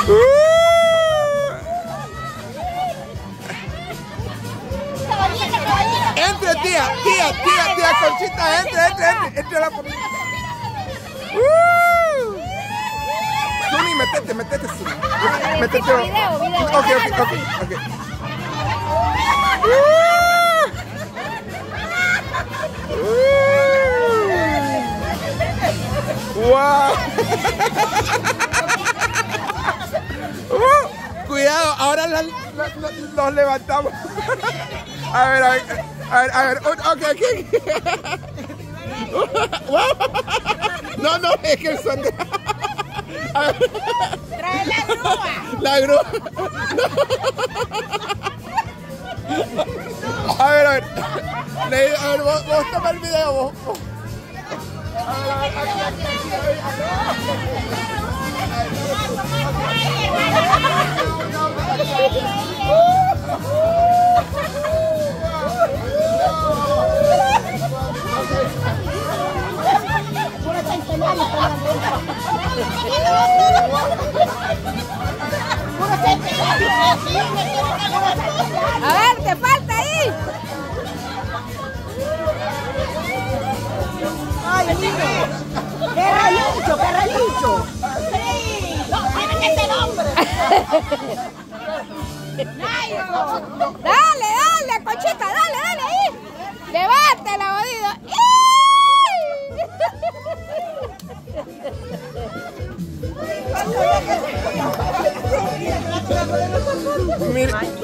Entre, tía Conchita, entre a la policía. Suni, metete, Suni. Metete. Video. Ok. Wow. Cuidado, ahora los levantamos. A ver. Ok. No, es que el son de... Trae la grúa. La grúa. A ver. Vos toma el video, vos. A ver, te falta ahí. Ay, amigo. ¡Qué relincho! Sí. No, tiene que ser hombre. Dale, Conchita, dale ahí. Levántala, jodido. Mira.